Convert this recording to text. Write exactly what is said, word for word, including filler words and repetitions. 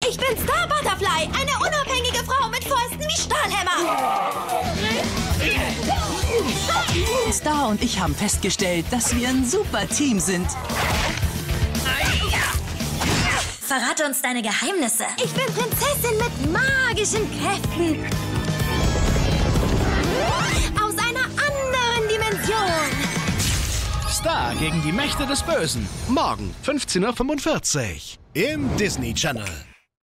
Ich bin Star Butterfly, eine unabhängige Frau mit Fäusten wie Stahlhämmer. Star und ich haben festgestellt, dass wir ein super Team sind. Verrate uns deine Geheimnisse. Ich bin Prinzessin mit magischen Kräften. Aus einer anderen Dimension. Star gegen die Mächte des Bösen. Morgen fünfzehn Uhr fünfundvierzig im Disney Channel.